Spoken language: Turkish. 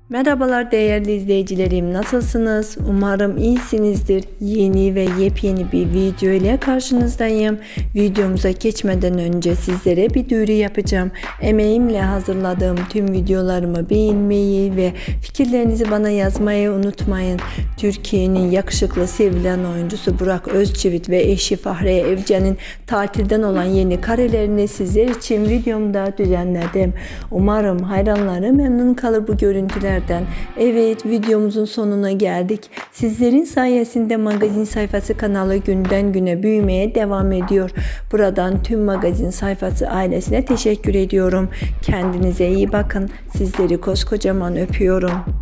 Merhabalar değerli izleyicilerim, nasılsınız? Umarım iyisinizdir. Yeni ve yepyeni bir video ile karşınızdayım. Videomuza geçmeden önce sizlere bir duyuru yapacağım. Emeğimle hazırladığım tüm videolarımı beğenmeyi ve fikirlerinizi bana yazmayı unutmayın. Türkiye'nin yakışıklı sevilen oyuncusu Burak Özçivit ve eşi Fahriye Evcen'in tatilden olan yeni karelerini sizler için videomda düzenledim. Umarım hayranları memnun kalır bu görüntüler. Evet, videomuzun sonuna geldik. Sizlerin sayesinde magazin sayfası kanalı günden güne büyümeye devam ediyor. Buradan tüm magazin sayfası ailesine teşekkür ediyorum. Kendinize iyi bakın. Sizleri koskocaman öpüyorum.